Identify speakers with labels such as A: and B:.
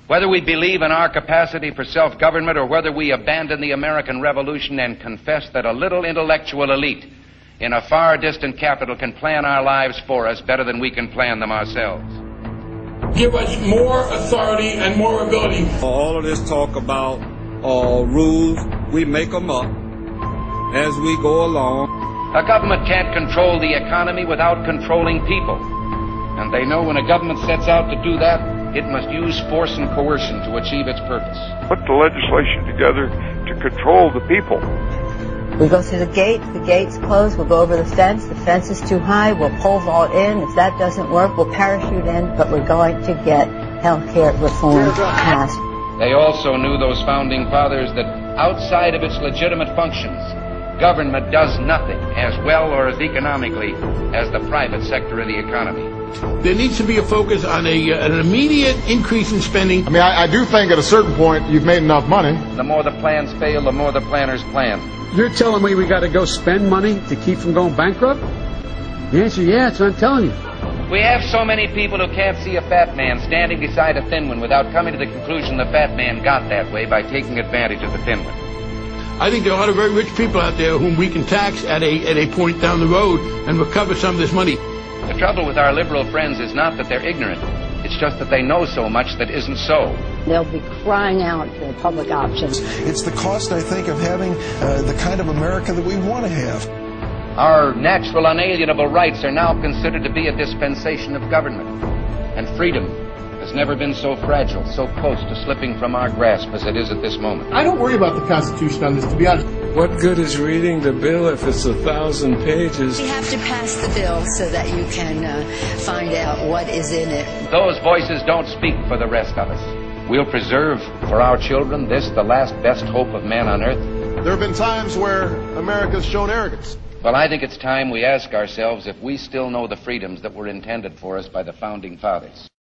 A: Whether we believe in our capacity for self-government or whether we abandon the American Revolution and confess that a little intellectual elite in a far distant capital can plan our lives for us better than we can plan them ourselves.
B: Give us more authority and more ability.
C: All of this talk about rules, we make them up as we go along.
A: A government can't control the economy without controlling people. And they know when a government sets out to do that, it must use force and coercion to achieve its purpose.
D: Put the legislation together to control the people.
E: We go through the gate's closed, we'll go over the fence is too high, we'll pole vault in. If that doesn't work, we'll parachute in, but we're going to get health care reform passed.
A: They also knew, those founding fathers, that outside of its legitimate functions, government does nothing as well or as economically as the private sector of the economy.
B: There needs to be a focus on an immediate increase in spending.
F: I mean, I do think at a certain point you've made enough money.
A: The more the plans fail, the more the planners plan.
G: You're telling me we got to go spend money to keep from going bankrupt? The answer is yes, I'm telling you.
A: We have so many people who can't see a fat man standing beside a thin one without coming to the conclusion the fat man got that way by taking advantage of the thin one.
B: I think there are a lot of very rich people out there whom we can tax at a point down the road and recover some of this money.
A: The trouble with our liberal friends is not that they're ignorant. It's just that they know so much that isn't so.
E: They'll be crying out for public options.
H: It's the cost, I think, of having the kind of America that we want to have.
A: Our natural unalienable rights are now considered to be a dispensation of government. And freedom has never been so fragile, so close to slipping from our grasp as it is at this moment.
I: I don't worry about the Constitution on this, to be honest.
J: What good is reading the bill if it's 1,000 pages?
K: You have to pass the bill so that you can find out what is in it.
A: Those voices don't speak for the rest of us. We'll preserve for our children this, the last best hope of man on earth.
F: There have been times where America's shown arrogance.
A: Well, I think it's time we ask ourselves if we still know the freedoms that were intended for us by the founding fathers.